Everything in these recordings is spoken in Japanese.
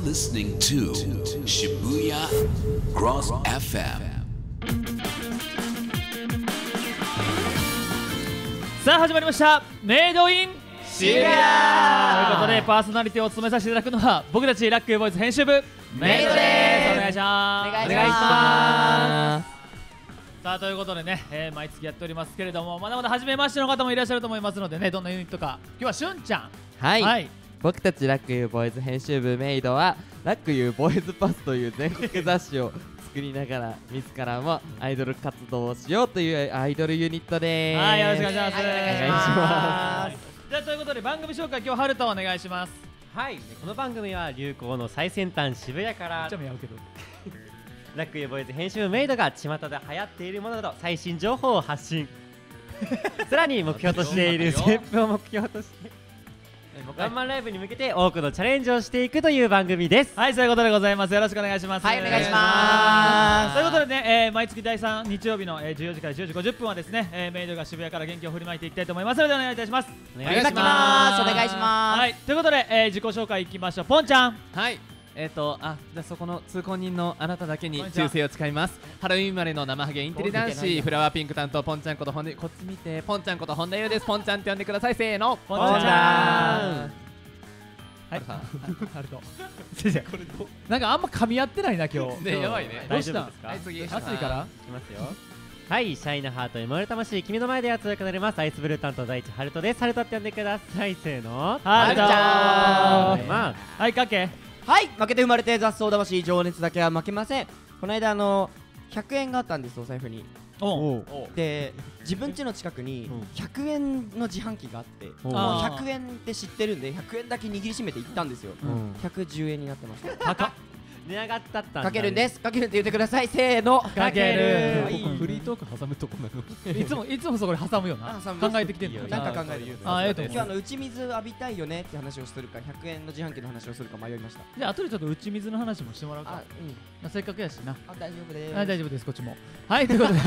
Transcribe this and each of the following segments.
listening to Shibuya Cross FM. さあ始まりましたメイドイン渋谷ということでパーソナリティを務めさせていただくのは僕たちラックユーボーイズ編集部メイドです。お願いします。 お願いします。 さあということでね、毎月やっておりますけれども、まだまだ初めましての方もいらっしゃると思いますのでね、どんなユニットか今日はしゅんちゃん、 はい、僕たちラックユーボーイズ編集部メイドはラックユーボーイズパスという全国雑誌を作りながら自らもアイドル活動をしようというアイドルユニットです。 はい、よろしくお願いします。 お願いします。 じゃあということで番組紹介今日ハルトお願いします。 はい、この番組は流行の最先端渋谷からめっちゃ見合うけどラックユーボーイズ編集部メイドが巷で流行っているものなど最新情報を発信さらに目標としているステップを目標としてワンマンライブに向けて多くのチャレンジをしていくという番組です。 はい、そういうことでございます。よろしくお願いします。 はい、お願いします。 ということでね、毎月第3日曜日の、14時から10時50分はですね、メイドが渋谷から元気を振りまいていきたいと思いますのでお願いいたします。 お願いします。お願いします。 はい、ということで、自己紹介いきましょう。ポンちゃん。 はい、じゃあそこの通行人のあなただけに忠誠を誓います。ハロウィン生まれの生ハゲインテリ男子フラワーピンク担当ポンちゃんことこっち見てポンちゃんこと本田優です。ポンちゃんって呼んでください。せーの、 ポンちゃん。はい、ハルト。先生、なんかあんま噛み合ってないな今日。 ね、やばいね。 どうした？ はい、次。 暑いからいきますよ。はい、シャイなハートに燃える魂、君の前で熱くなります。アイスブルー担当第一ハルトです。ハルトって呼んでください。せーの、 ハルト。はい、かけ。 はい、負けて生まれて雑草魂、情熱だけは負けません。この間100円があったんですお財布に。で自分家の近くに100円の自販機があってもう100円って知ってるんで100円だけ握りしめて行ったんですよ。110円になってました。 高っ。 値上がったったんだ。 かけるんです。かけるって言ってください。せーの、 かける。 フリートーク挟むとこなの。 いつもそこで挟むよな。考えてきてんの。 なんか考えてる。 あ、 今日打ち水浴びたいよねって話をするか100円の自販機の話をするか迷いました。 じゃあ後でちょっと打ち水の話もしてもらうか。せっかくやしな。 大丈夫です。 大丈夫です。こっちも。はい、ということで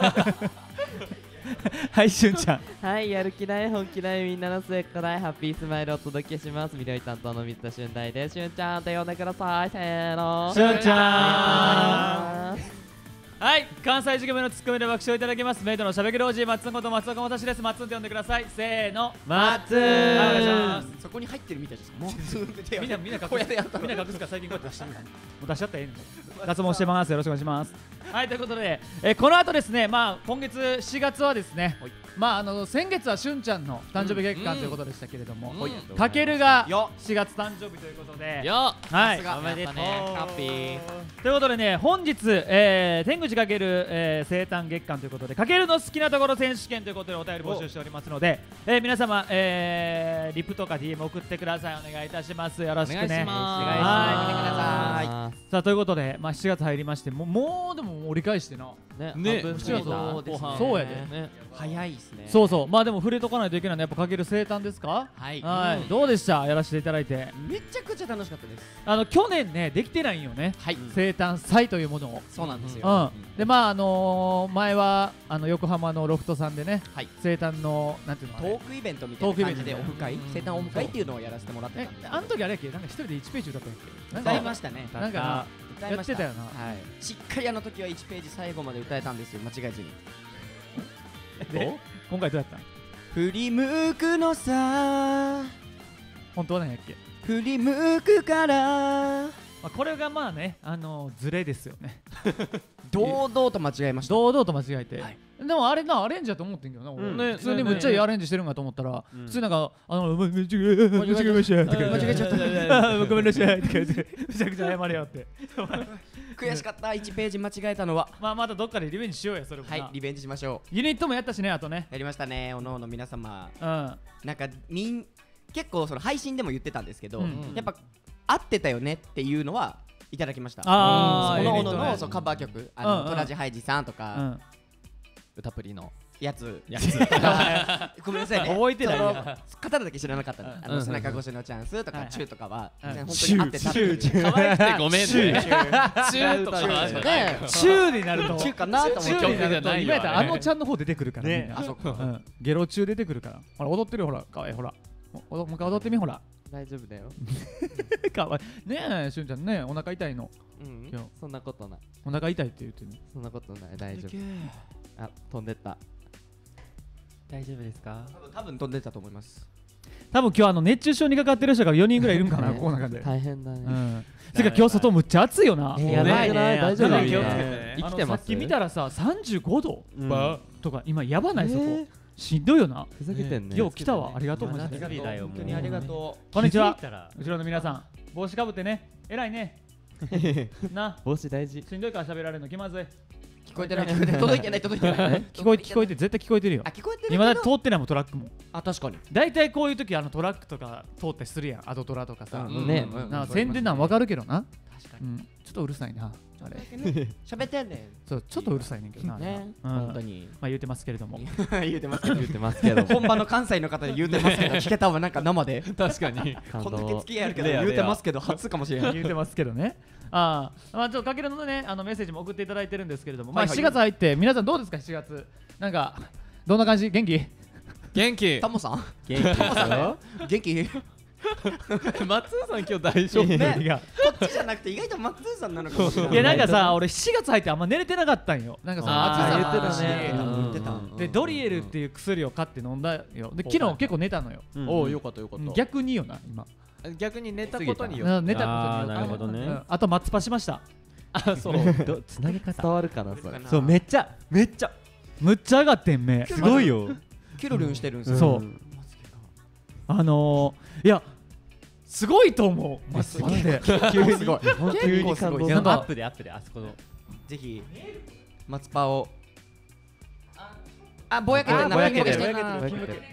はい、しゅんちゃん。 はい、やる気ない本気ないみんなの末っ子ないハッピースマイルをお届けします。緑担当の水田俊大です。しゅんちゃんって呼んでください。せーの、 しゅんちゃん。はい、関西塾名のツッコミで爆笑いただきます。メイドのしゃべくり王子、マッツンこと松岡元志です。マッツンって呼んでください。せーの、 マッツン。 お願いします。 そこに入ってるみたいです。もうみんな隠すから最近こうやって出してる。もう出しちゃったらええねん。脱毛してます。よろしくお願いします。はい、ということで、この後ですね、今月4月はですね、先月はしゅんちゃんの誕生日月間ということでしたけれども、かけるが4月誕生日ということで、はい、 おめでとう。 ハッピー。 ということでね、本日、天口かける、生誕月間ということで、かけるの好きなところ選手権ということでお便り募集しておりますので、皆様、リプとか DM 送ってください。お願いいたします。よろしくね。 お願いします。 はい。さあということで、7月入りまして、もうでも折り返してな。 ね、 7月後半。そうやで。 早いですね。 そうそう。まあでも触れとかないといけないのはやっぱかける生誕ですか？ はい。 どうでした？やらせていただいて。 めちゃくちゃ楽しかったです。 去年ねできてないんよね。 はい。 生誕祭というものを。 そうなんですよ。 で前は横浜のロフトさんでね、生誕のなんていうのトークイベントみたいな感じでオフ会、生誕オフ会っていうのをやらせてもらってたんです。 あの時あれやっけ、なんか一人で1ページ歌ったんやっけ？ 歌いましたね。 なんかやってたよな。 しっかりあの時は1ページ最後まで歌えたんですよ、間違えずに。 で今回どうやったん？ 振り向くのさ、 本当は何やっけ？ 振り向くから。 これがまあね、ズレですよね。 堂々と間違えました。 堂々と間違えて。でもあれな、アレンジだと思ってんけどな、普通にむっちゃいいアレンジしてるんかと思ったら、普通なんか間違えましたとか間違えちゃったごめんなさいとか言ってめちゃくちゃ謝れよって。 悔しかった1ページ間違えたのは。 またどっかでリベンジしようや、それも。 はい、リベンジしましょう。 ユニットもやったしね、あとね。 やりましたね、おのおの皆様。 なんか結構その配信でも言ってたんですけど、やっぱ合ってたよねっていうのはいただきました。おのおののカバー曲、トラジハイジさんとか歌プリのやつごめんなさいね、 覚えてない方だけ知らなかった。背中越しのチャンスとかチューとかは本当に合ってた。 可愛くてごめんね。チューとかね、チューになるとチューかなと思って。 今やったらあのちゃんの方出てくるからね。ゲロ中出てくるから。ほら踊ってるよ、ほら、かわいい、ほら。もう一回踊ってみ、ほら。 大丈夫だよ。 かわいいねえ、しゅんちゃんね、お腹痛いの。 うん今日そんなことない。 お腹痛いって言ってるの。 そんなことない。大丈夫。あ、飛んでった。 大丈夫ですか？ 多分飛んでたと思います。 多分今日熱中症にかかってる人が4人ぐらいいるんかな、この中で。 大変だね。 うん。てか今日外むっちゃ暑いよな。 やばいね。 大丈夫？ 気をつけて。生きてます。 さっき見たらさ、35度とか今やばないそこ。 えしんどいよな。 ふざけてんね。 よう来たわ、ありがとう。 夏日だよ。 本当にありがとこんにちは。 気づいたら後ろの皆さん、帽子かぶってね、偉いね。な、 帽子大事。 しんどいから喋られるの気まずい。 う。聞こえてない、届いてない、届いてない。 聞こえて、絶対聞こえてるよあ、。聞こえてる。 今だって通ってないもん、トラックも。 あ、確かに。 大体こういう時トラックとか通ったりするやん、アドトラとかさ。 ねな宣伝なん分かるけどな。ちょっとうるさいな。あれ喋ってんねそう、ちょっとうるさいねんけどな。 ん。ね、 うん本当に。 まあ言うてますけれども。 言うてます。 言ってますけど。 本場の関西の方で言うてますけど、聞けたわ、なんか生で。 確かに。 こんだけ付き合いあるけど、言うてますけど、初かもしれない。 言うてますけどね。まあちょっとかけるのね、メッセージも送っていただいてるんですけれども、まあはいはい 7月入って皆さんどうですか7月。なんかどんな感じ？元気？ 元気。 タモさん元気ですよ。 元気松尾さん今日大丈夫？ いやこっちじゃなくて意外とマッツーさんなのかもしれない。 いやなんかさ、俺7月入ってあんま寝れてなかったんよ。なんかその暑さの話言ってたね言ってた。 でドリエルっていう薬を買って飲んだよ。で昨日結構寝たのよ。 おお、よかったよかった。 逆によな今。 逆に寝たことにようん寝たことによあーなるほどねうんあと松パしました。 あ、そう。 つなげ方。 伝わるかなそれ。 そうめっちゃむっちゃ上がってん目。 すごいよ。 キュルルンしてるんですよ。 そういやすごいと思う。マジで。 急にすごい。 急に感動なんかアップであそこの。 ぜひ松パを。あ、ぼやけてるな。 ぼやけてるぼやぼやけてる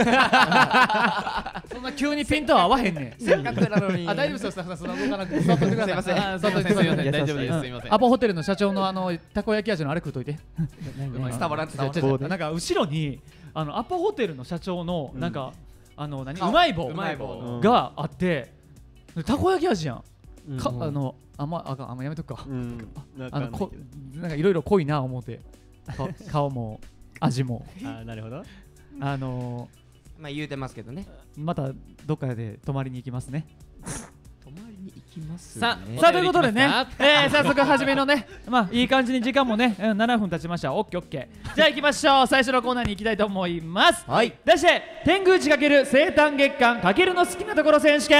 そんな急にピントは合わへんねん。 せっかくなのに。 あ、大丈夫ですよ、スタッフさん、そんな動かなくて、座っといてください。 すいませんあ座っといてください。 大丈夫です。すいません。 アポホテルの社長のたこ焼き味のあれ食うといて。 伝わらん伝わらん。 違うなんか後ろにアポホテルの社長のなんか何うまい棒うまい棒があって、たこ焼き味やん。かうんあんまやめとくか。 なんなんかいろいろ濃いな思って顔も味もあ、なるほど。 まあ言うてますけどね。 またどっかで泊まりに行きますね。 泊まりに行きます。 ささあということでねお便り早速初めのねまあいい感じに時間もね7分経ちました。オッケーオッケー。じゃあ行きましょう。最初のコーナーに行きたいと思います。 はい。 題して天狗内かける生誕月間かけるの好きなところ選手権。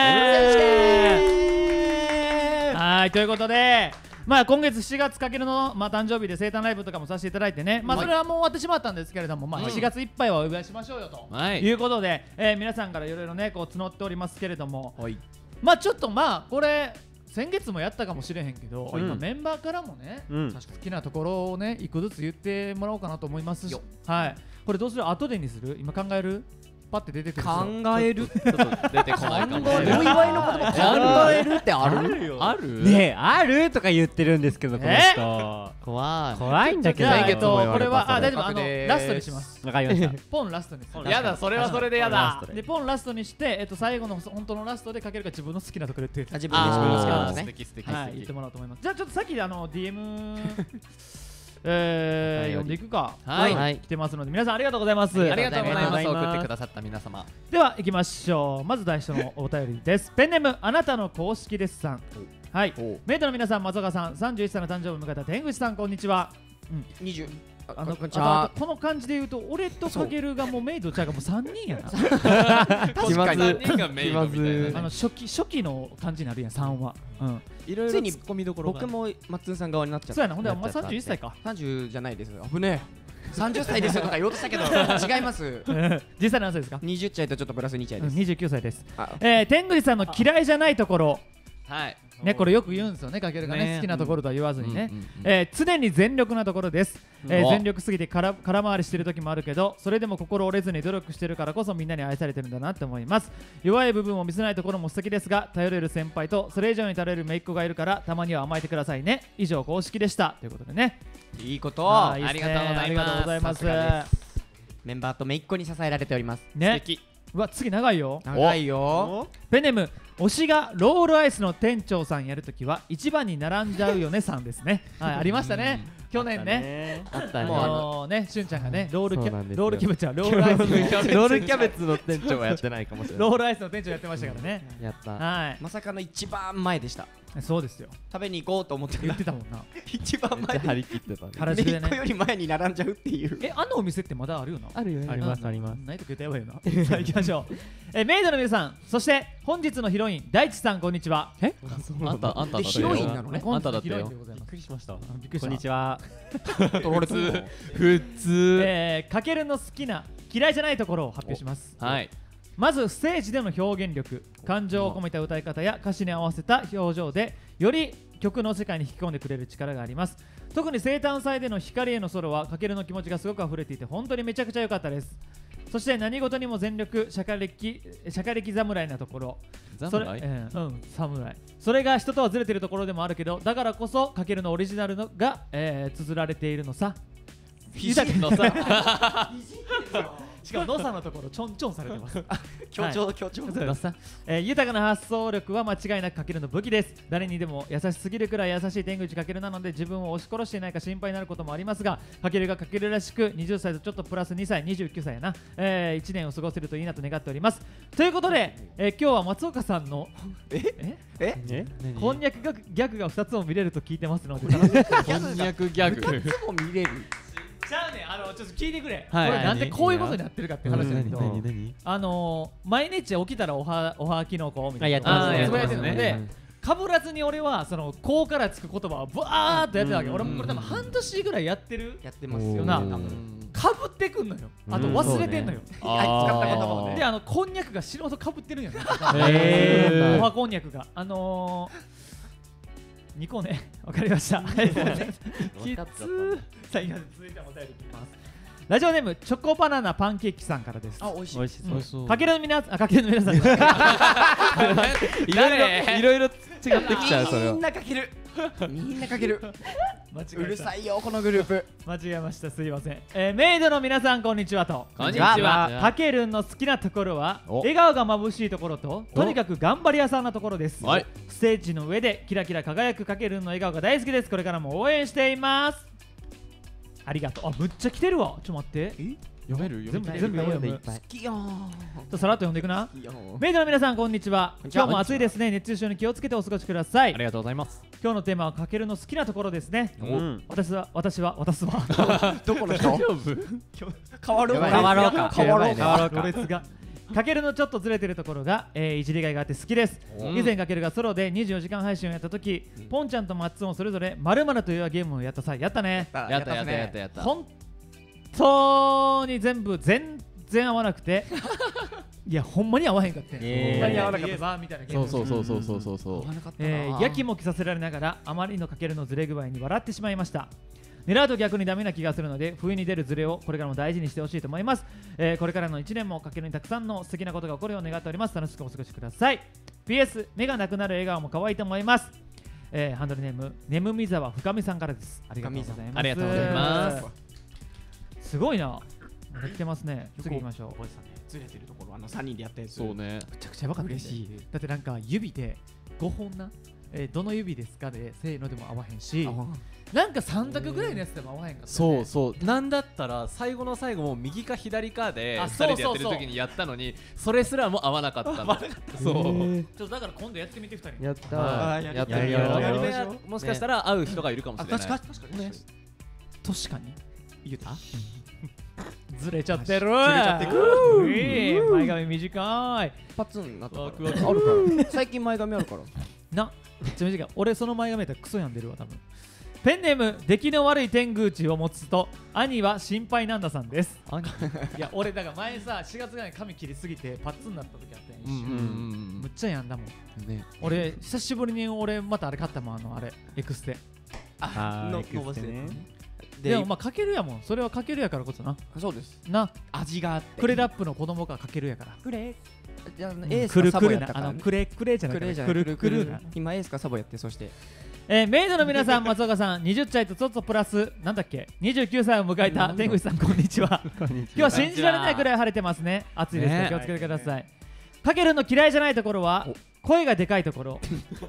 はい、ということでまあ今月7月かけるの誕生日で生誕ライブとかもさせていただいてね、まあそれはもう終わってしまったんですけれども、まあ7月いっぱいはお祝いしましょうよということで、皆さんからいろいろねこう募っておりますけれども、まあちょっとこれ先月もやったかもしれへんけど、今メンバーからもね好きなところをね一個ずつ言ってもらおうかなと思いますし、はい、これどうする？後でにする？今考える？パッて出てくる。 考える。 ちょっと出てこないかも。 お祝いのこと考えるってある？ ある？ ねえ、あるとか言ってるんですけど、この人。 怖い。 怖いんだけど。 じゃあ先月も言わこれれたは大丈夫それラストにします。 わかりました。 ポンラストにする。 やだ、それはそれでやだ。 でポンラストにして最後の本当のラストでかけるか自分の好きなところで言って自分で自分の好きなの素ね。 敵素敵はい、言ってもらおうと思います。じゃあちょっとさっきDM 読んでいくか。 はい来てますので皆さんありがとうございます。 ありがとうございます。 ありがとうございます送ってくださった皆様。 では行きましょう。まず最初のお便りです。ペンネームあなたの公式ですさん。はい。メイドの皆さん、松岡さん、31歳の誕生日を迎えた天口さん、こんにちは。 20。 ここんにちは。 の感じで言うと俺とかけるがもうメイドちゃうがもう3人やな。 確かに3人がメイドみたいなね。 初期の感じになるやん3は。 いろいろついに突っ込みどころが。 僕も松尾さん側になっちゃった。 そうやな。ほんでお前31歳か。 30じゃないです。危ねえ。30歳ですよとか言おうとしたけど違います。 実際何歳ですか 20歳とちょっとプラス2歳です。 29歳です。 あ天狗さんの嫌いじゃないところはい。 ね、これよく言うんですよね、かけるがね、 ね好きなところとは言わずにね、 うんうん常に全力なところです、 うん全力すぎて空回りしてる時もあるけど、それでも心折れずに努力してるからこそみんなに愛されてるんだなって思います。弱い部分を見せないところも素敵ですが、頼れる先輩とそれ以上に頼れる姪っ子がいるからたまには甘えてくださいね。以上公式でしたということでね。 いいこと。 はいいいっすねありがとうございますありがとうございますメンバーと姪っ子に支えられております。 ね。 素敵。 うわ次長いよ。 長いよ。 ペンネーム推しがロールアイスの店長さんやるときは一番に並んじゃうよねさんですね。はい、ありましたね。 去年ねあったね。 ねしゅんちゃんがねロールキそうなんですよャロールキャベツはロールアイスロールキャベツの店長はやってないかもしれない。 ロールアイスの店長やってましたからねやった。 はまさかの一番前でした。 いそうですよ食べに行こうと思って言ってたもんな一番前でめっちゃ張り切ってたね。 原宿で 1個よねり前に並んじゃうっていう。 あのお店ってまだあるよなあるよ。 ありますあります。 ないと言ったらやばいよなさあ行きましょうメイドの皆さんそして本日のヒロイン大地さんこんにちはあんただったよ。 ヒロインなのねあんただったヒロインよでございますびっくりしました。 びっくりしたこんにちは。 取られたの普通。 かけるの好きな嫌いじゃないところを発表しますはい。 まずステージでの表現力感情を込めた歌い方や歌詞に合わせた表情でより曲の世界に引き込んでくれる力があります。特に生誕祭での光へのソロはかけるの気持ちがすごく溢れていて本当にめちゃくちゃ良かったです。そして何事にも全力シャカリキ侍なところ侍？ 侍それが人とはずれてるところでもあるけどだからこそかけるのオリジナルのが、綴られているのさ豊かのさしかもノサのところちょんちょんされてます強調強調。 そうです豊かな発想力は間違いなくかけるの武器です。誰にでも優しすぎるくらい優しい天口かけるなので自分を押し殺していないか心配になることもありますがかけるがかけるらしく20歳とちょっとプラス2歳29歳やな、1年を過ごせるといいなと願っております。ということで、今日は松岡さんのこんにゃくがギャグが2つも見れると聞いてますので楽しみにしてこんにゃくギャグ。 いつも見れる。 ちゃうねちょっと聞いてくれ、 はいこれなんでこういうことになってるかって話だけど何？ 毎日起きたらおはきのこみたいなやってますねつぶやいてるのやってでかぶらずに俺はそのこうからつく言葉をブワーっとやってたわけ。俺もこれ多分半年ぐらいやってるやってますよな多分。 かぶってくんのよ。あと忘れてんのよ。 使った言葉をね。 でこんにゃくが素人かぶってるんよね。 へーおはこんにゃくが2個ねわかりました。きつーさあ今続いてもお便りいきます。ラジオネームチョコバナナパンケーキさんからです。 あ、美味しい。 美味しそう。 そう。 かけるの皆さんかけるの皆さんいろいろ違ってきちゃうそれはみん。なかける。みんなかける。 間違えたうるさいよこのグループ。 間違えましたすいません。メイドの皆さんこんにちはと。 こんにちは。 かけるんの好きなところはお笑顔が眩しいところととにかく頑張り屋さんなところです。 はい。 ステージの上でキラキラ輝くかけるんの笑顔が大好きです。これからも応援しています。ありがとう。むっちゃ来てるわ。ちょっと待って。 読める？ 全部読む。 好きよさらっと読んでいくな。 ー。 メイドの皆さんこんにちは。 こんにちは今日も暑いですね。熱中症に気をつけてお過ごしください。 ありがとうございます。 今日のテーマはかけるの好きなところですね。 うん。 私はどこの人？変わろうか。 変わろうか変わろうか。 ろれつがかけるのちょっとずれてるところが、いじりがいがあって好きです。以前かけるがソロで24時間配信をやった時、ポンちゃんとマッツンをそれぞれ〇〇というゲームをやった際やったね。 やった。 本当に全然合わなくていやほんまに合わへんかった。ほんまに合わなかったみたいなゲーム。 そう。 やきもきさせられながらあまりのかけるのずれ具合に笑ってしまいました。狙うと逆にダメな気がするので冬に出るズレをこれからも大事にしてほしいと思います。これからの1年もかけるにたくさんの素敵なことが起こるよう願っております。楽しくお過ごしください。 PS 目がなくなる笑顔も可愛いと思います。ハンドルネームねむみざわ深見さんからです。ありがとうございます。 ありがとうございます。 すごいな。来てますね。次行きましょう。 ずれてるところ3人でやったやつ。 そうね。 めちゃくちゃやばかった。 嬉しい。 だってなんか指で5本な、どの指ですかでせーのでも合わへんし、なんか3択ぐらいのやつでも合わへんかった、ね。 そうなんだったら最後の最後も右か左かで2人でやってる時にやったのにそれすらも合わなかったの。そう。 ちょっとだから今度やってみて2人。 やったやってみよう。もしかしたら会う人がいるかもしれない。 確かに。 確かに。 言うた？ ずれちゃってる。 く。 前髪短い。 パツンなったから。 ワクワクあるから。最近前髪あるから。 な、めっちゃ短い。俺その前髪やったらクソやんでるわ多分。ペンネーム出来の悪い天狗地を持つと兄は心配なんださんです。いや俺だから前さ4月ぐらいに髪切りすぎてパッツンになった時あったやん。むっちゃやんだもん。 ね。 俺久しぶりに俺またあれ買ったもんあれエクステ。 伸ばせね。 でもまあかけるやもん。それはかけるやからこそな。 そうです。 な。 味があって。 クレラップの子供がかけるやから。 クレ。じゃあエースくるくかサボるな。 やったから。 クレじゃなくてくるくるな。 今エースかサボやってそして。 メイドの皆さん、松岡さん、20歳とちょっとプラス、なんだっけ、29歳を迎えた天狗さん、こんにちは。今日は信じられないくらい晴れてますね。暑いですね。気をつけてください。かけるの嫌いじゃないところは、声がでかいところ。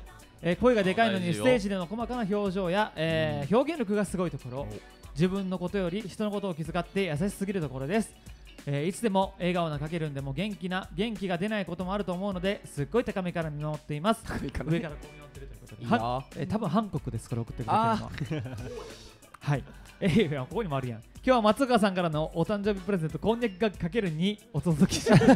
声がでかいのに大事よステージでの細かな表情や、表現力がすごいところ、自分のことより人のことを気遣って優しすぎるところです。いつでも笑顔なかけるんでも元気が出ないこともあると思うので、すっごい高めから見守っています。上からこう見守ってるということで、 いいな多分韓国ですこれ送ってくれてるのは。はい。いやここにもあるやん。今日は松岡さんからのお誕生日プレゼントこんにゃくがかける2お届けします。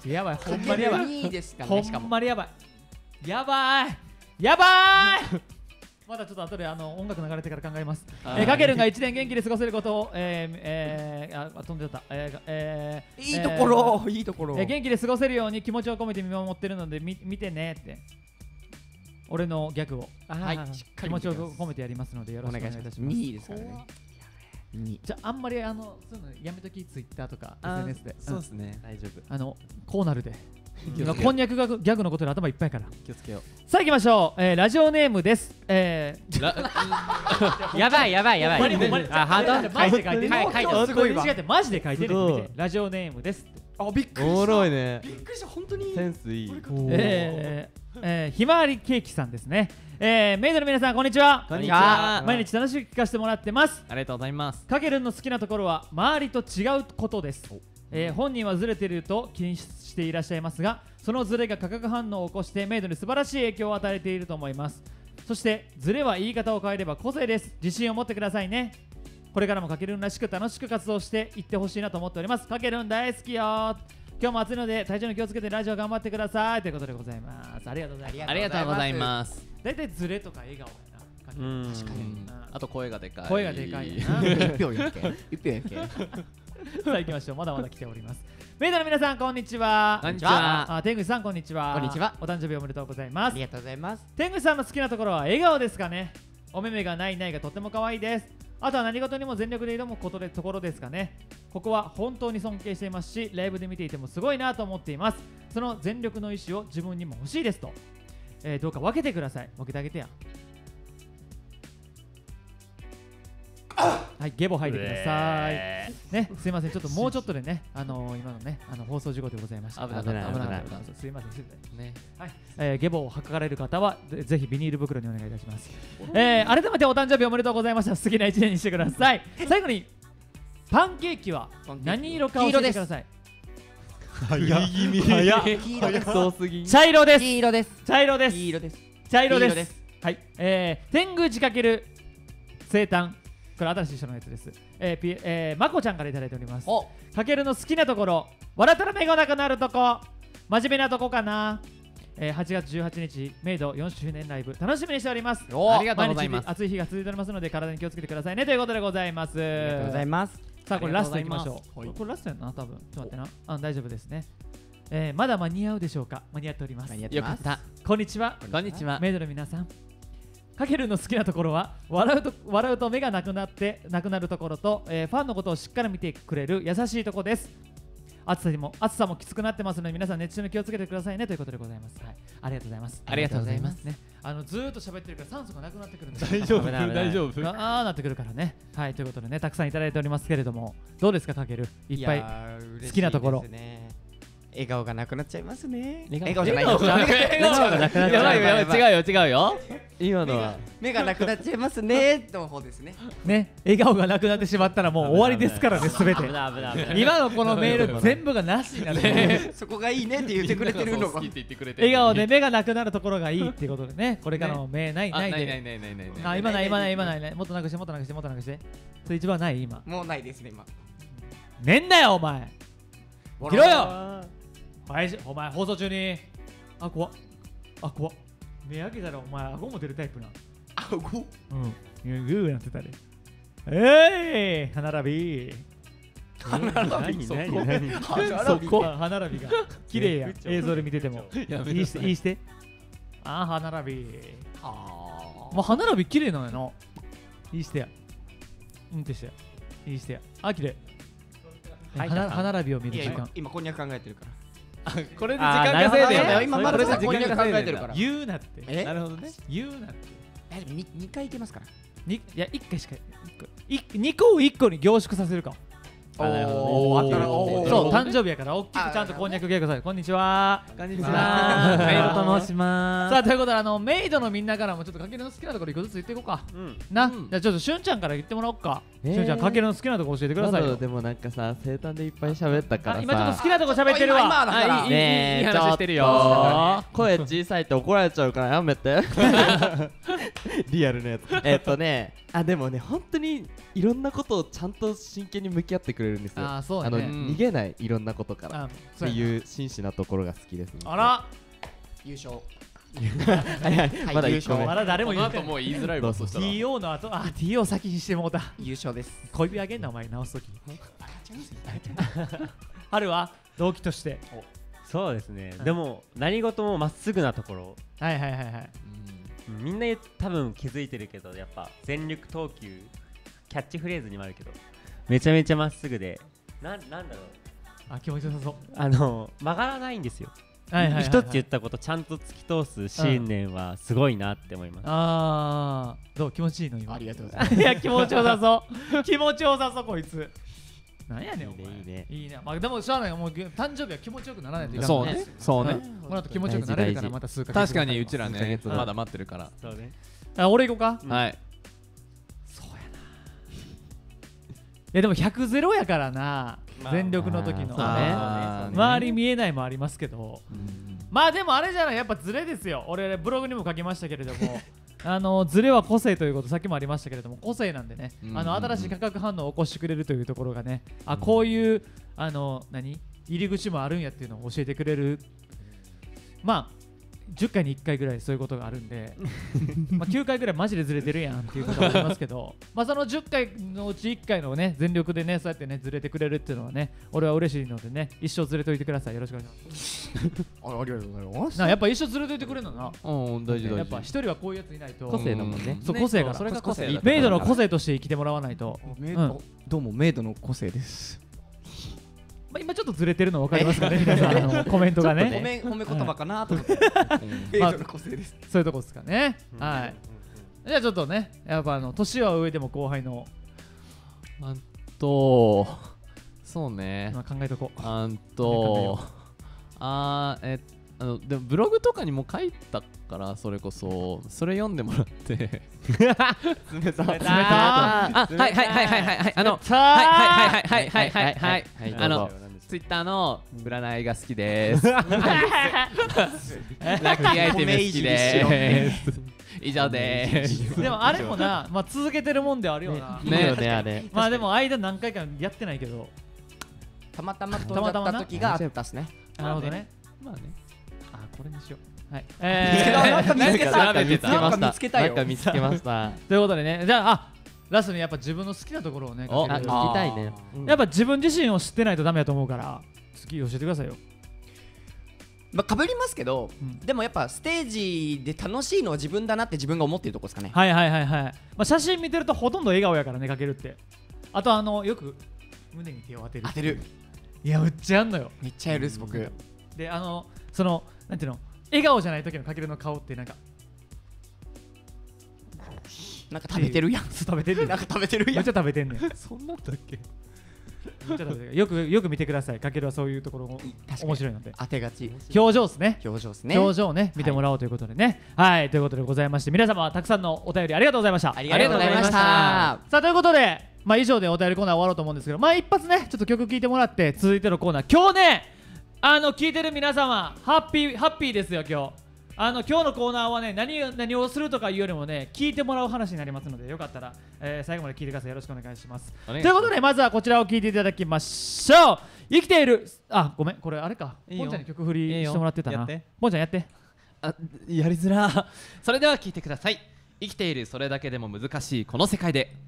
やばい、ほんまにやばい。 いいですかほね、しかもんまにやばい。やばい。やばい。まだちょっと後で音楽流れてから考えます。かけるんが1年元気で過ごせることを、飛んじゃった。 いいところ、いいところ。 元気で過ごせるように気持ちを込めて見守ってるので見てねって。俺のギャグを、 はい、 気持ちを込めてやりますのでよろしくお願いいたします。 2位ですからね。 じゃああんまりそういうのやめときツイッターとか SNS で。 そうですね、大丈夫。 こうなるで。こんにゃくがギャグのことで頭いっぱいから気をつけよう。 さあ行きましょう。ラジオネームです。 やばいやばいやばい。 ハードマジで書いてる。 すごいわ。 マジで書いてる。ラジオネームです。 あ、びっくりした。 おもろいね。 びっくりした、本当に。 センスいい。 ひまわりケーキさんですね。メイドの皆さんこんにちは。 こんにちは。 毎日楽しく聞かせてもらってます。 ありがとうございます。 かけるんの好きなところは周りと違うことです。本人はずれていると気にしていらっしゃいますが、そのずれが化学反応を起こしてメイドに素晴らしい影響を与えていると思います。そしてずれは言い方を変えれば個性です。自信を持ってくださいね。これからもかけるんらしく楽しく活動していってほしいなと思っております。かけるん大好きよ。今日も暑いので体調に気をつけてラジオ頑張ってくださいということでございます。ありがとうございます。 ありがとうございます。 だいたいずれとか笑顔やな。 確かに。あと声がでかい。 声がでかいな。 1票やっけ。1票やっけ。 さあ行きましょう。まだまだ来ております。メイドの皆さんこんにちは。 こんにちは。 天狗さんこんにちは。 こんにちは。 お誕生日おめでとうございます。 ありがとうございます。 天狗さんの好きなところは笑顔ですかね。お目目がないがとても可愛いです。あとは何事にも全力で挑むところですかね。ここは本当に尊敬していますし、ライブで見ていてもすごいなと思っています。その全力の意志を自分にも欲しいですと。どうか分けてください。分けてあげてや。はい、ゲボ吐いてください。ね、すいません、ちょっともうちょっとでね、今のね、放送事故でございました。 危なかった。 すいません、失礼。 ね。 はい、ゲボを吐かれる方はぜひビニール袋にお願いいたします。改めてお誕生日おめでとうございました。素敵な一年にしてください。最後にパンケーキは何色か教えてください。 早っ。 黄色です。 そうすぎ。 茶色です。 黄色です。 茶色です。 黄色です。 茶色です。はい、天狗寺かける生誕。これ新しい人のやつです。まこちゃんからいただいております。かけるの好きなところ、笑ったら目がなくなるとこ、真面目なとこかな。8月18日メイド4周年ライブ楽しみにしております。 ありがとうございます。 毎日暑い日が続いておりますので体に気をつけてくださいねということでございます。 ありがとうございます。 さあこれラストいきましょう。これラストやな多分。ちょっと待ってな。大丈夫ですね。まだ間に合うでしょうか。間に合っております。 よかった。 こんにちは。 こんにちは。 メイドの皆さん。かけるの好きなところは笑うと目がなくなるところと、ファンのことをしっかり見てくれる優しいところです。暑さもきつくなってますので皆さん熱中症に気をつけてくださいねということでございます。はい、ありがとうございます。 ありがとうございますね。ずーっと喋ってるから酸素がなくなってくるんです。 大丈夫大丈夫。 なってくるからね。はい、ということでねたくさんいただいておりますけれどもどうですかかけるいっぱい好きなところ。 笑顔がなくなっちゃいますね。 笑顔じゃないよ。 笑顔がなくなっちゃいます。違うよ。今のは目がなくなっちゃいますねの方ですね。 ね、笑顔がなくなってしまったらもう終わりですからね、すべて。今のこのメール全部がなしになってそこがいいねって言ってくれてるのが笑顔で目がなくなるところがいいっていうことでね、これからも目ないで。今ないもっとなくしてそれ一番ない今。 もうないですね今。 ねんだよお前切ろよお前放送中に怖っ目開けたらお前顎も出るタイプな。 顎？ グーなってたで。歯並びそこ歯並びが綺麗や。映像で見ててもいいして歯並び歯並び綺麗なのよな。いいしてやってしていいしてや綺麗。歯並びを見る時間。 今こんにゃく考えてるから。 これで時間稼いでるよ。 今まだこんにゃく考えてるから。 言うなって。 なるほどね。 言うなって。 大丈夫、2回いけますから。 いや1回しか2個を1個に凝縮させるか。 おー、あったら、おー。 そう誕生日やから大きくちゃんとこんにゃくゲームさん、こんにちは。 こんにちは。メイドと申します。 さあということでメイドのみんなからもちょっとかけるの好きなところ一個ずつ言っていこうか。な、じゃあちょっとしゅんちゃんから言ってもらおうか。しゅんちゃんかけるの好きなところ教えてくださいよ。 でもなんかさ、生誕でいっぱい喋ったからさ、 今ちょっと好きなとこ喋ってるわ。 いい話してるよ。 声小さいって怒られちゃうからやめて。リアルなやつ。でもね、本当にいろんなことをちゃんと真剣に向き合ってくれるんですよ。 そうね。 逃げないいろんなことからっっていう真摯なところが好きですね。 あら優勝。 まだ1個目。 まだ誰もこの言ってない。 後もう言いづらいわ。そしたら TO の後、TO 先にしてもうた。 優勝です。 小指あげんなお前直すとき。春は同期として。 そうですね。でも何事もまっすぐなところ。 はいはいはいはい。 みんな多分気づいてるけど、やっぱ全力投球キャッチフレーズにもあるけど、めちゃめちゃまっすぐで、なんだろう、 気持ちよさそう。 曲がらないんですよ。 はいはいはいはい、 一つ言ったことちゃんと突き通す信念はすごいなって思います。 どう気持ちいいの今。 ありがとうございます。 いや気持ちよさそう気持ちよさそうこいつ。なんやねんお前。 いいね。 いいね。まあでもしゃあないよ、もう誕生日は気持ちよくならないといけない。 そうね。そうね。 この後気持ちよくなれるからまた数ヶ月。 確かにうちらね、まだ待ってるから。 そうね。 俺行こうか。 はい。 そうやな。いやでも100ゼロやからな。全力の時の。周り見えないもありますけど。まあでもあれじゃない、やっぱズレですよ。俺ブログにも書きましたけれどもズレは個性ということ、さっきもありましたけれども個性なんでね、新しい化学反応を起こしてくれるというところがね、こういう入り口もあるんやっていうのを教えてくれる。まあ10回に1回ぐらいそういうことがあるんでまあ9回ぐらいマジでずれてるやんっていうことはありますけどまあその10回のうち1回のね全力でねそうやってねずれてくれるっていうのはね俺は嬉しいのでね、一生ずれといてください。よろしくお願いしますありがとうございます。 やっぱ一生ずれといてくれるのな。 大丈夫。 やっぱ一人はこういうやついないと個性だもんね。 そう個性がそれが個性だ。 メイドの個性として生きてもらわないと。 どうもメイドの個性です。 今ちょっとずれてるの分かりますかね皆さん、コメントがね褒め言葉かなと思ってメイドの個性です。 そういうとこですかね。はい。じゃあちょっとね、やっぱ年は上でも後輩のそうね。 考えとこう。 でもブログとかにも書いたから、それこそそれ読んでもらって冷たツイッターの占いが好きですラッキーアイテム好きです以上です。 でもあれもな、まあ続けてるもんであるよな。 ねえあれ。 まあでも間何回かやってないけど、 たまたま飛んじゃった時があったっすね。 なるほどね。 まあね。 これにしよう。はい。 見つけたよ。 なんか見つけました。 ということでね、じゃあラストにやっぱ自分の好きなところをね、 聞きたいね。 やっぱ自分自身を知ってないとダメだと思うから、次教えてくださいよ。 まあかぶりますけど、でもやっぱステージで楽しいのは自分だなって自分が思っているとこですかね。 はいはいはいはい。まあ写真見てるとほとんど笑顔やからね、かけるって。あとよく胸に手を当てる。 当てる。 いや、むっちゃやんのよ。 めっちゃやるです僕。 でそのなんていうの、笑顔じゃない時のかけるの顔ってなんか食べてるやん。 食べてる。 なんか食べてるやん。 めっちゃ食べてんねん。 そんなんだっけ。 よく見てください。かけるはそういうところも面白いので。 当てがち。 表情ですね。 表情ですね。 表情をね見てもらおうということでね。はい、ということでございまして、皆様たくさんのお便りありがとうございました。 ありがとうございました。 さあということで、まあ以上でお便りコーナー終わろうと思うんですけど、まあ一発ねちょっと曲聴いてもらって続いてのコーナー。今日ね聞いてる皆様ハッピーですよ今日。今日のコーナーはね何をするとかいうよりもね聞いてもらう話になりますので、よかったら、最後まで聞いてください。よろしくお願いします。ということでまずはこちらを聞いていただきましょう。生きているごめん、これあれか、ポンちゃんに曲振りしてもらってたな。ポンちゃんやって。 やりづら。それでは聞いてください。生きているそれだけでも難しいこの世界で。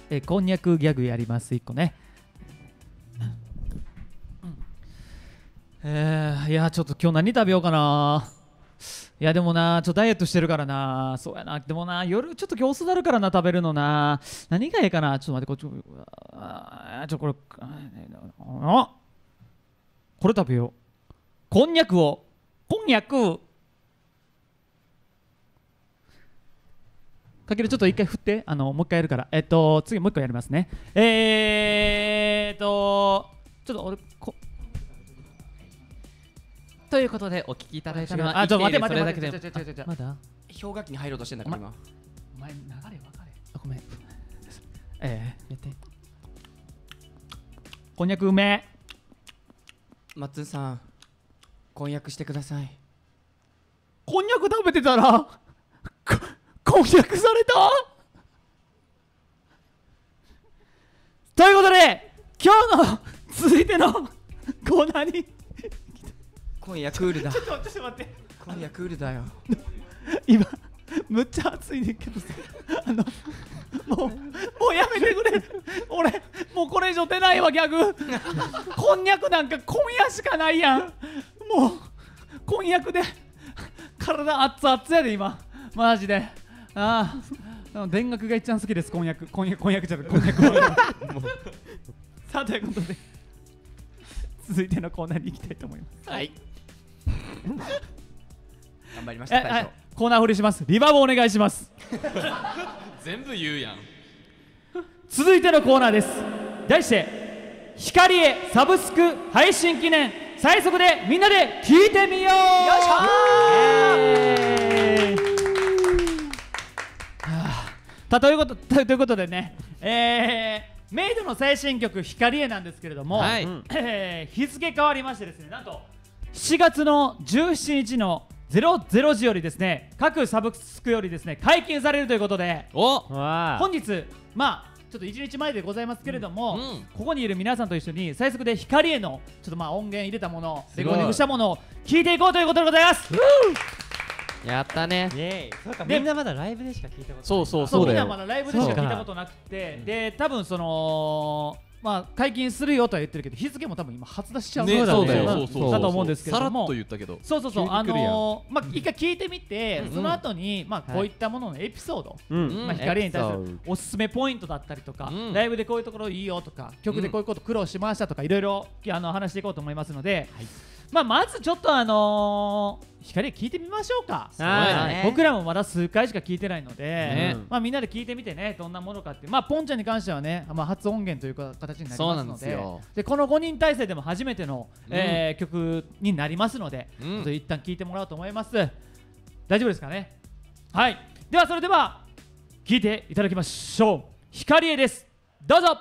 こんにゃくギャグやります1個ね。いやちょっと今日何食べようかな。いやでもなちょっとダイエットしてるからな。そうやな。でもな夜ちょっと今日遅なるからな食べるのな。何がいいかな。ちょっと待ってこれこれ食べよう。こんにゃくをこんにゃくかける。ちょっと一回振ってもう一回やるから。次もう一回やりますね。ちょっと俺ということでお聞きいただいたのはちょっと待ってそれだけでまだ氷河期に入ろうとしてんだから今。 お前流れ分かれ。 ごめんやって。こんにゃくうめえ。 松さん婚約してください。 こんにゃく食べてたら婚約された。ということで今日の続いてのコーナーに今夜クールだ。 ちょっと待って。 今夜クールだよ。 今むっちゃ暑いねんけどさもうやめてくれ。俺もうこれ以上出ないわギャグ。こんにゃくなんか今夜しかないやん。もうこんにゃくで体熱々やで今マジで。田楽が一番好きです。こんにゃくじゃないこんにゃくさあということで続いてのコーナーに行きたいと思います。 はい頑張りました最初。 コーナー振りします。リバーブお願いします。 全部言うやん。 続いてのコーナーです。題して光へサブスク配信記念最速でみんなで聞いてみよう。よいしょということでね、メイドの最新曲光へなんですけれども、 はい日付変わりましてですね、なんと7月の17日の00時よりですね、各サブスクよりですね解禁されるということで、本日ちょっと1日前でございますけれども、ここにいる皆さんと一緒に最速で光へのちょっと音源入れたもの、レコーディングしたものを聞いていこうということでございます。 やったね。 そうか、みんなまだライブでしか聞いたことない。 そうみんなまだライブでしか聞いたことなくて、で多分解禁するよとは言ってるけど、日付も多分今初出しちゃうだと思うんですけども、 さらっと言ったけど、 一回聞いてみて、その後にこういったもののエピソード、光に対するおすすめポイントだったりとか、ライブでこういうところいいよとか、曲でこういうこと苦労しましたとか、いろいろ話していこうと思いますので、まずちょっと光聞いてみましょうか。僕らもまだ数回しか聞いてないので、みんなで聞いてみてね、どんなものかって。ポンちゃんに関してはね、初音源という形になりますので、この5人体制でも初めての曲になりますので、ちょっと一旦聞いてもらおうと思います。大丈夫ですかね。はい、ではそれでは聞いていただきましょう。光栄です、どうぞ。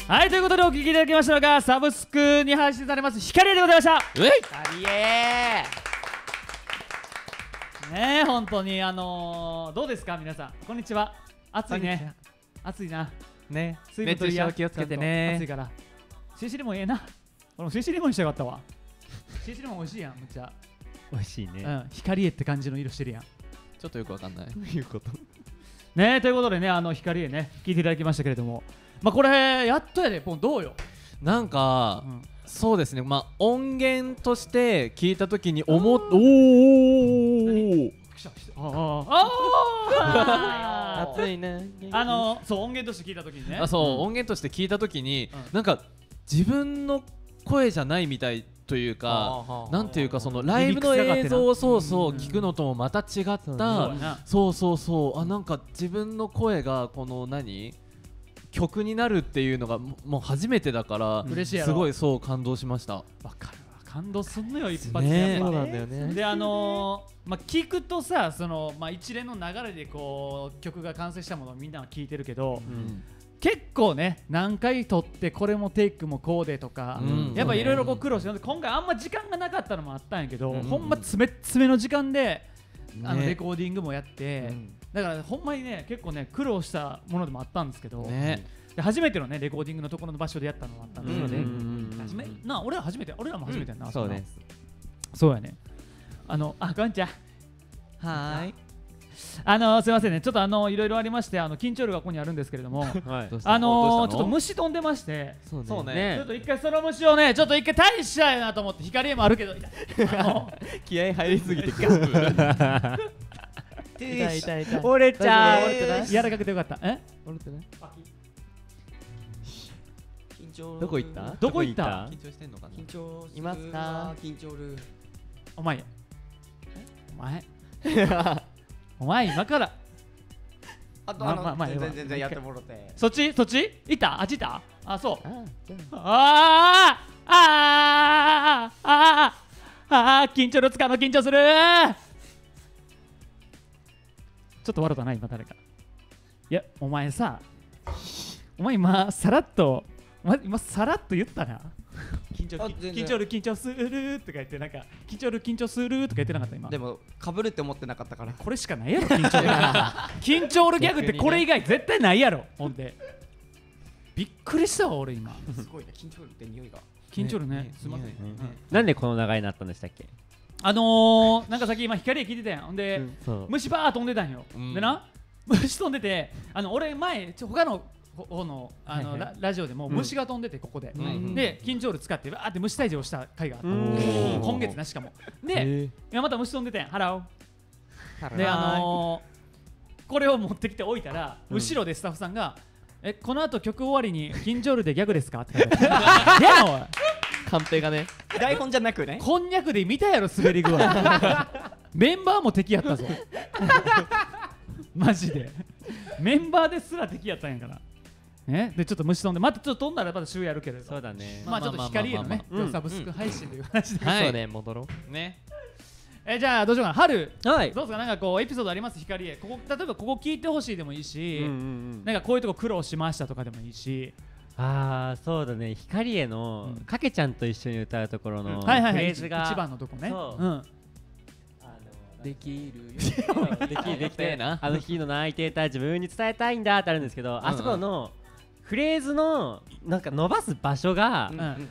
はい、ということでお聞きいただきましたのがサブスクに配信されますヒカリエでございました。 ありえねえ、本当にどうですか皆さん、こんにちは。暑いね、暑いなね、 水分取りや熱中症気をつけてね。 暑いからシーシリモンええな。俺もシーシリモンにしたかったわ。シーシリモン美味しいやん、むっちゃ。 美味しいね。 ヒカリエって感じの色してるやん。 ちょっとよくわかんない。 どういうこと？ ねえ、ということでね、ヒカリエね聞いていただきましたけれども、まあこれやっとやで、ポンどうよ。 なんか、 うん、 そうですね、まあ音源として聞いたときにおお暑いね。 そう音源として聞いたときにね。 そう音源として聞いたときに、 うんなんか自分の声じゃないみたいというか、なんていうかそのライブの映像をそうそう聞くのともまた違った、そうそうそう、なんか自分の声がこの曲になるっていうのがもう初めてだから嬉しいやろ。 すごいそう感動しました。 わかるわ、感動すんのよ一発でね。 やっぱそうなんだよね。 で聞くとさ、その一連の流れでこう曲が完成したものをみんなは聞いてるけど、結構ね何回撮ってこれもテイクもこうでとか、やっぱいろいろこう苦労して、今回あんま時間がなかったのもあったんやけど、ほんま詰め詰めの時間でレコーディングもやって、だからほんまにね結構ね苦労したものでもあったんですけど、で初めてのねレコーディングのところの場所でやったのもあったんですよね。俺らも初めてやんな。 そうね。 そうやね。こんにちは。 はーい。 すいませんね、ちょっといろいろありまして、緊張力がここにあるんですけれども、ちょっと虫飛んでまして、 そうね。 ちょっと一回その虫をね、ちょっと一回退治したいなと思って、光もあるけど、 気合入りすぎて痛い折れちゃう。 柔らかくてよかった。 折れてない？どこ行った？ どこ行った？ 緊張してんのかな。 緊張いますか？ 緊張る。 お前今から全然やってもろて。 そっちいた？あっちいた？あ、そう。緊張のつかの緊張する。ちょっと笑ったな今誰か。いやお前今さらっと言ったな。緊張するとか言って、なんか緊張するとか言ってなかった今。 でもかぶるって思ってなかったから。 これしかないやろ緊張緊張るギャグってこれ以外絶対ないやろ。ほんでびっくりしたわ俺今。 すごいね、緊張るって匂いが。 緊張るね。すみません。 なんでこの流れになったんでしたっけ？ なんかさっき今光聞いてたやん。ほんで虫バー飛んでたんよ。でな虫飛んでて、俺前他の方のラジオでも虫が飛んでて、ここでで緊張力使ってバーって虫退治をした回があった。今月な、しかもで今また虫飛んでてん。ハローでこれを持ってきて置いたら、後ろでスタッフさんがこの後曲終わりに緊張力でギャグですかって言われて。いやおいカンペがね。 台本じゃなくね。 こんにゃくで見たやろ滑り具合。メンバーも敵やったぞ。マジでメンバーですら敵やったんやから。でちょっと虫飛んで、またちょっと飛んだらまた週やるけれど、 そうだね。 まあちょっと光へのねサブスク配信という話で、 そうね、戻ろうね。 じゃあどうしようかな。春はい。 どうですか？なんかこうエピソードあります？光へ例えばここ聞いてほしいでもいいし、なんかこういうとこ苦労しましたとかでもいいし。 そうだね。光へのかけちゃんと一緒に歌うところのフレーズが一番のとこね。 できるできてな。あの日の泣いていた自分に伝えたいんだってあるんですけど、あそこのフレーズのなんか伸ばす場所が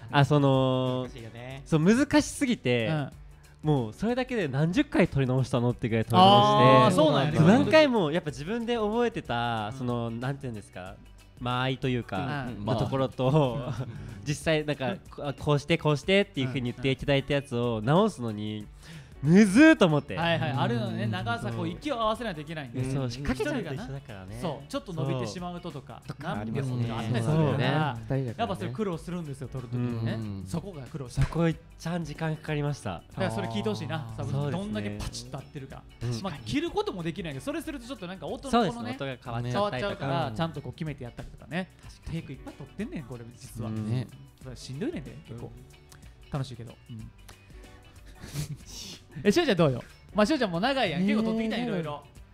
そう難しすぎて、もうそれだけで何十回撮り直したのってぐらい撮り直して、何回もやっぱ自分で覚えてたそのなんていうんですか、間合いというかのところと実際なんかこうしてっていう風に言っていただいたやつを直すのにむずーと思って。 あるのね、長さこう息を合わせないといけないんで。 そうかけちゃんと一緒だからね。 そうちょっと伸びてしまうとか何秒とかあったりするそうね。 から、やっぱそれ苦労するんですよ、撮るときにね。そこが苦労した。 そこいっちゃん時間かかりました。 だからそれ聞いてほしいな。どんだけパチッと合ってるか。まあ切ることもできないけど、それするとちょっとなんか音のこのね音が変わっちゃうから、ちゃんとこう決めてやったりとかね。テイクいっぱい撮ってんねんこれ実は。しんどいねんで結構楽しいけど。しゅうちゃんどうよ。まあしゅうちゃんも長いやん、結構撮ってきたんいろいろ。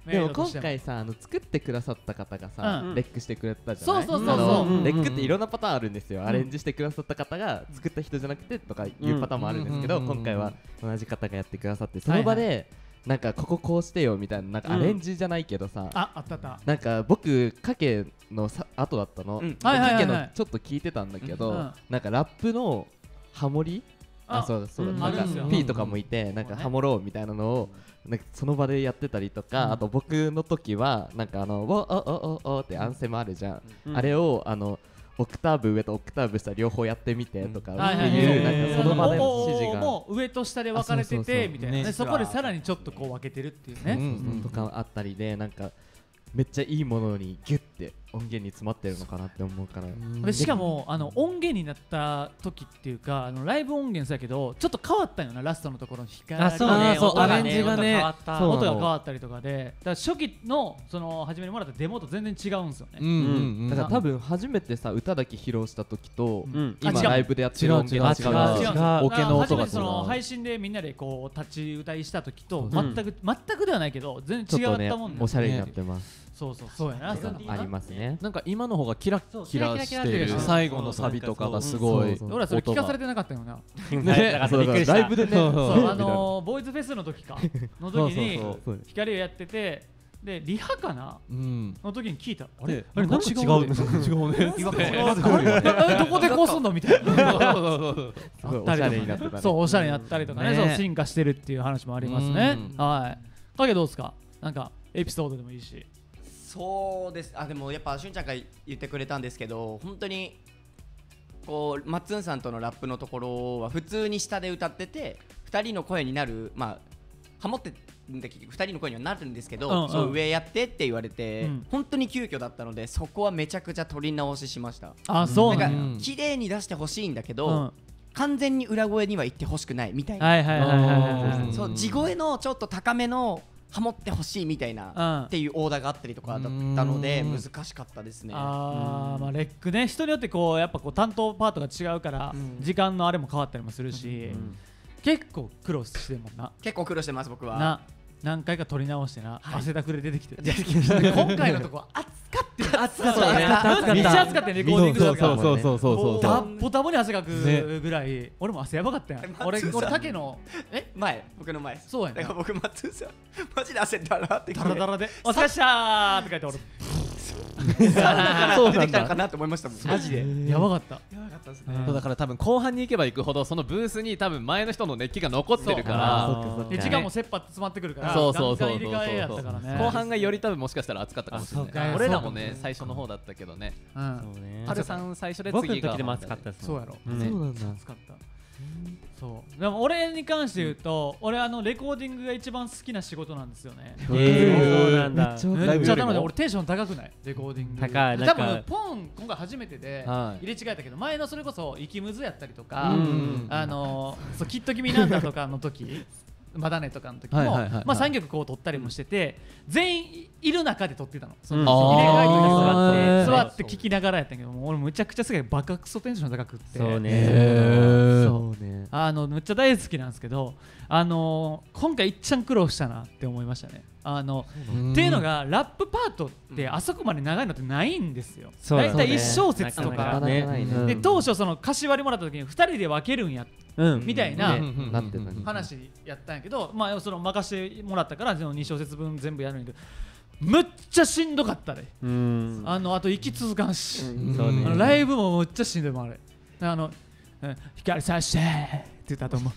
メでもイドとして今回さ作ってくださった方がさうんレックしてくれたじゃない。 そうそうそうそうレックっていろんなパターンあるんですよ。アレンジしてくださった方が作った人じゃなくてとかいうパターンもあるんですけど、 うん今回は同じ方がやってくださって、その場でなんかこうしてよみたいな、なんかアレンジじゃないけどさ、 あったあった。 なんか僕かけの後だったの、 うんはいはいはいはいかけのちょっと聞いてたんだけど、 うんなんかラップのハモリ、そうだそうだ、 うんなんかあるんですよ P とかもいて、なんかハモろうみたいなのをなんかその場でやってたりとか、あと僕の時はなんかウォーってアンセムあるじゃん、あれをオクターブ上とオクターブ下両方やってみてとかってはいはいはいいう、なんかその場での指示がもう上と下で分かれてあそうそうそうてみたいなね、 ねそこでさらにちょっとこう分けてるっていうね、 とかあったりで、なんかめっちゃいいものにギュッて音源に詰まってるのかなって思うから、 でしかも音源になった時っていうかライブ音源そうやけどちょっと変わったんよな、ラストのところの光そうねそう音がアレンジがね音変わったそう音が変わったりとかで、だから初期のその初めにもらったデモと全然違うんですよね、 だから多分初めてさ歌だけ披露した時と、 うん今あ違うライブでやってる音源違うが違う違うんですよオケの音が初めてその配信でみんなでこう立ち歌いした時とうん全くではないけど全然違ちょっとねったもんねおしゃれになってます、 そうやな、 ありますね。 なんか今の方がキラキラしてるキラキラしてる最後のサビとかがすごいそう俺らそれ聞かされてなかったよな。 ねだからびっくりしたライブでね、 そうそうボーイズフェスの時かの時にそうそう光をやってて、でリハかなうんの時に聞いた、あでれあれなんか違うね違うね違和感どこでこうすんのみたいなすごいおしゃれになってたね。 そうおしゃれになったりとかね、 ねそう進化してるっていう話もありますね。 うんはい影どうですか、なんかエピソードでもいいし。 そうです。でもやっぱしゅんちゃんが言ってくれたんですけど、本当にこうマッツンさんとのラップのところは普通に下で歌ってて2人の声になる、ハモってんで2人の声にはなるんですけど、 うんうんそう上やってって言われて、 うん本当に急遽だったのでそこはめちゃくちゃ取り直ししました。 あ、そうなんや。 なんか綺麗に出してほしいんだけど、 うん完全に裏声には言ってほしくないみたいな、 はいはいはいはいはいそう地声のちょっと高めのハモってほしいみたいな、 うんっていうオーダーがあったりとかだったので難しかったですね。 レックね、人によってこうやっぱこう担当パートが違うから時間のあれも変わったりもするし、結構苦労してるもんな。 結構苦労してます僕は。 何回か撮り直してな、汗だくで出てきて出てきましたで今回のとこは熱かってる暑かったね。 めっちゃ暑かったよレコーディングだからそうダッポダボに汗かくぐらい、俺も汗やばかったやん。俺竹の僕の前そうやんなだから僕松井さんマジで汗だらってダラダラで「お疲れっした」って書いて俺サウナから出てきたのかなと思いましたもん。マジでやばかった。 やばかったですうんそうだから多分後半に行けば行くほどそのブースに多分前の人の熱気が残ってるからで時間も切羽詰まってくるからそうそうそうガンガン入れ替えやったからね。 後半がより多分もしかしたら暑かったかもしれあそうかない俺らもね最初の方だったけどねうんそうね春さん最初で僕の次が時でも暑かったですそうやろ。 うんそうなんだ。 暑かった。そうでも俺に関して言うと、俺レコーディングが一番好きな仕事なんですよね。 そうなんだ。 めっちゃなので俺テンション高くないレコーディング。 高いなんか多分ポン今回初めてではい入れ違えたけど、前のそれこそ「生きむず」やったりとかうんそうきっと君なんだとかの時まだねとかの時もはいはいはいはいまあ3曲こう撮ったりもしてて、全員いる中で撮ってたの。そうんの入れ替えあーて座って聞きながらやったけども、俺むちゃくちゃすごいバカクソテンション高くって。 そうね。 そうね。 めっちゃ大好きなんですけど、今回いっちゃん苦労したなって思いましたね。っていうのがラップパートってあそこまで長いのってないんですよ。 そうだねだいたい1小節となかかなかねないねうんで当初その柏割りもらった時に2人で分けるんやうんみたいなねなってたね。 話やったんやけど、まあその任してもらったからその2小節分全部やるんやけど、むっちゃしんどかったね。 うん。 あと息続かんし、 そうね。 ライブもむっちゃしんどいもんあれ。光さしてって言ったと思う。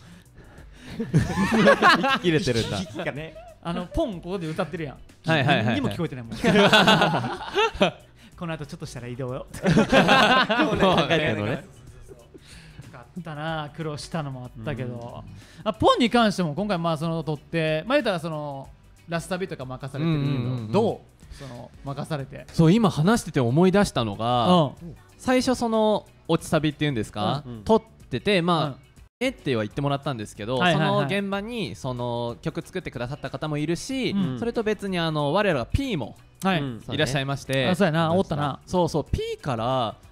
切れてるんだ。 がねポンここで歌ってるやん。 はいはいはいはい何にも聞こえてないもん。この後ちょっとしたら移動よ。 考えてるのね。 あったな、苦労したのもあったけど、ポンに関しても今回まあその撮って言ったらそのラスタビとか任されてるけうんうんうんうんど、どうその任されて。 そう今話してて思い出したのがうん最初その落ちサビっていうんですかうん撮っててうんまあっては言ってもらったんですけど、 はいはいはいその現場にその曲作ってくださった方もいるし、 うんそれと別に我らが P もはい。 うんいらっしゃいまして、 あ、そうやな、おったな。 そうそう P から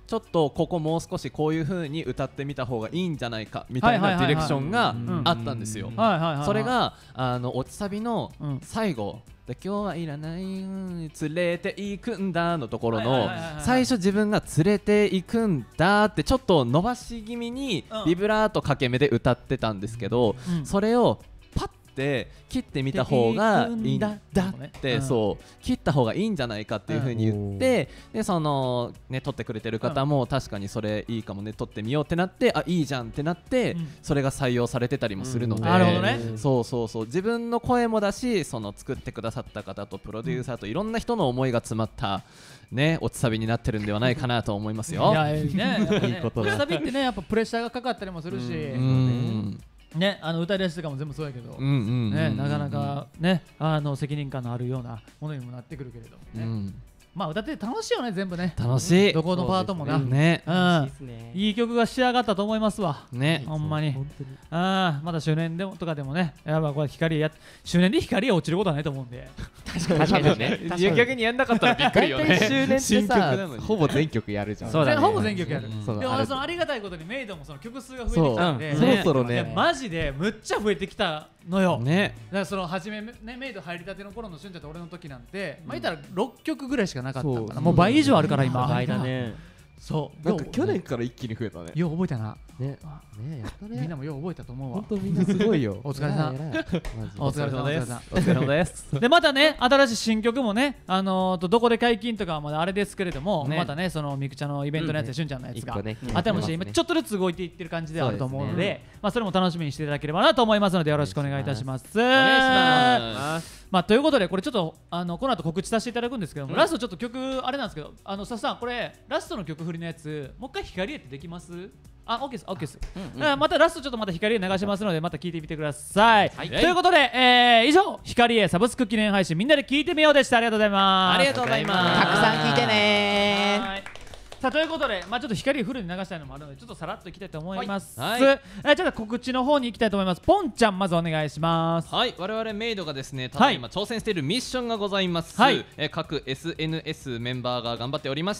ちょっとここもう少しこういう風に歌ってみた方がいいんじゃないかみたいなディレクションがあったんですよ。それが落ちサビの最後で今日はいらない連れて行くんだのところの最初自分が連れて行くんだってちょっと伸ばし気味にビブラートかけ目で歌ってたんですけど、それをパッて切ってみた方がいいんだってそう切った方がいいんじゃないかっていう風に言ってでそのね撮ってくれてる方も確かにそれいいかもね撮ってみようってなってあいいじゃんってなってそれが採用されてたりもするのでなるほどねそう自分の声もだしその作ってくださった方とプロデューサーといろんな人の思いが詰まったね落ちサビになってるんではないかなと思いますよ。 いやいいねいいことだ。 落ちサビってねやっぱプレッシャーがかかったりもするしね、歌い出しとかも全部そうやけど、ね、なかなかね、責任感のあるようなものにもなってくるけれどもね。まあ歌って楽しいよね全部ね。 楽しい。 どこのパートもな。 ね。 いい曲が仕上がったと思いますわ。 ね。 ほんまに。まだ周年でもとかでもね、やっぱこれ光周年で光が落ちることはないと思うんで。 確かにね。逆にやんなかったらびっくりよね。 周年ってさ、ほぼ全曲やるじゃん。 そうだね。ほぼ全曲やる。でもそのありがたいことにメイドもその曲数が増えてきたんで、 そろそろね。 マジでむっちゃ増えてきたのよ。 ね。 だからその初めねメイド入りたての頃のしゅんちゃんと俺の時なんて、まあ言ったら6曲ぐらいしかなかったんかな。もう倍以上あるから今。 倍だね。 そうなんか去年から一気に増えたね。 よう覚えたな。 ねやったね。 みんなもよう覚えたと思うわ。 本当みんなすごいよ。 お疲れさん。お疲れ様です。 お疲れ様です。 でまたね新しい新曲もねどこで解禁とかはまだあれですけれどもまたねそのみくちゃんのイベントのやつでしゅんちゃんのやつが新しい今ちょっとずつ動いていってる感じではあると思うのでまあそれも楽しみにしていただければなと思いますのでよろしくお願いいたします。お願いします。まあということでこれちょっとこの後告知させていただくんですけどもラストちょっと曲あれなんですけどスタッフさんこれラストの曲振りのやつもう一回光へってできます？オッケーです、オッケーです。またラストちょっとまた光へ流しますのでまた聞いてみてください。ということで、以上光へサブスク記念配信みんなで聞いてみようでした。ありがとうございます。 ありがとうございます。 たくさん聞いてねさあということで、まあ、ちょっと光フルに流したいのもあるのでちょっとさらっといきたいと思います。 はいちょっと告知の方に行きたいと思います。ポンちゃんまずお願いします。 はい我々メイドがですねただ今挑戦しているミッションがございます。 はい各 SNS メンバーが頑張っておりまして、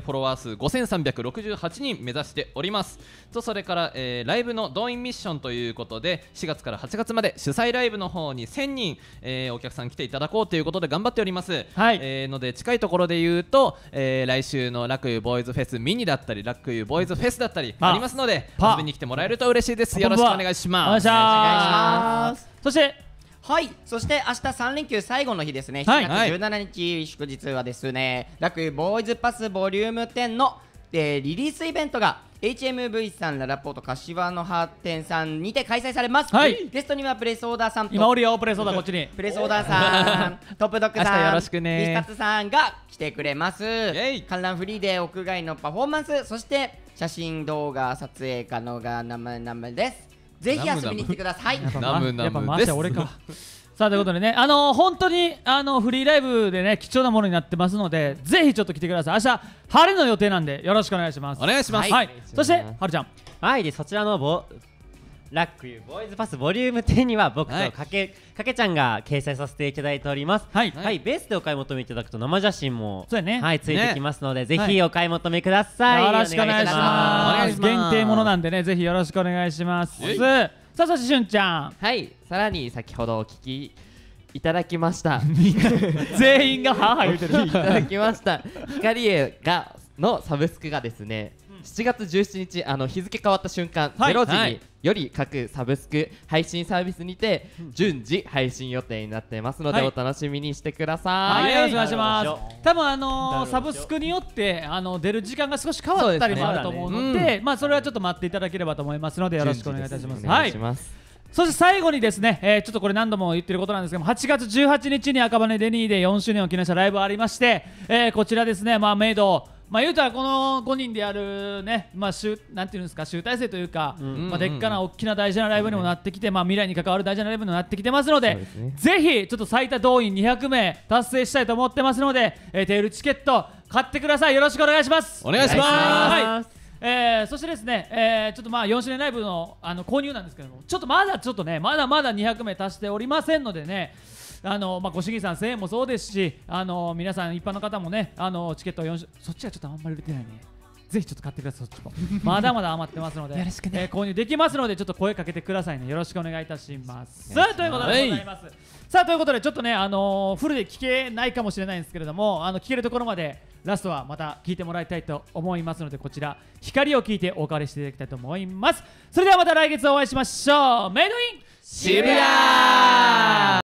フォロワー数5368人目指しておりますとそれから、ライブの動員ミッションということで4月から8月まで主催ライブの方に1000人、お客さん来ていただこうということで頑張っております。 はいので近いところで言うと、来週のラクユボーイズフェスミニだったりラクユボーイズフェスだったりありますので遊びに来てもらえると嬉しいです。よろしくお願いします。 お願いします。そしてそして明日3連休最後の日ですねはい 7月17日祝日はですねラクユボーイズパスボリューム10のリリースイベントがHMV さんララポート柏の葉店さんにて開催されます。ゲストにはプレスオーダーさんと今おるよプレスオーダーこっちにプレスオーダーさんトップドッグ明日さんよろしくねミスタツさんが来てくれます。 ェイ観覧フリーで屋外のパフォーマンスそして写真動画撮影可能が生です。ぜひ遊びに来てください。 ナムナムですやっぱ回して俺かさあということでね本当にフリーライブでね貴重なものになってますのでぜひちょっと来てください。明日晴れの予定なんでよろしくお願いします。 お願いします。 はいそしてはるちゃんはいでそちらのラックユーボーイズパスボリューム10には僕とかけちゃんが掲載させていただいております。はいベースでお買い求めいただくと生写真もそうやねはいついてきますのでぜひお買い求めください。 よろしくお願いします。 お願いします限定ものなんでねぜひよろしくお願いします。さあそしてしゅんちゃんはいさらに先ほどお聞きいただきました全員がはぁはぁ言うてるいただきました光栄のサブスクがですね7月17日日付変わった瞬間0時により各サブスク配信サービスにて順次配信予定になってますのでお楽しみにしてください。 よろしくお願いします。多分サブスクによって出る時間が少し変わったりもあると思うのでまあそれはちょっと待っていただければと思いますのでよろしくお願いいたします。 お願いします。 そして最後にですね、ちょっとこれ何度も言ってることなんですけども8月18日に赤羽デニーで4周年を記念したライブありまして、こちらですねメイド言うたらこの5人でやるねなんていうんですか集大成というかでっかな大きな大事なライブにもなってきて未来に関わる大事なライブにもなってきてますのでぜひちょっと最多動員200名達成したいと思ってますのでテールチケット買ってください。よろしくお願いします。 お願いします。 そしてですね、ちょっと4周年ライブの購入なんですけどもちょっとまだ200名達しておりませんのでねご主義さん1000円もそうですし皆さん一般の方もねチケットそっちはちょっとあんまり売れてないねぜひちょっと買ってください。そっちもまだまだ余ってますので購入できますのでちょっと声かけてくださいね。よろしくお願いいたします。さあということでございます。さあということでちょっとねフルで聞けないかもしれないんですけれども聞けるところまでラストはまた聞いてもらいたいと思いますのでこちら光を聞いてお別れしていただきたいと思います。それではまた来月お会いしましょう。メイドイン渋谷。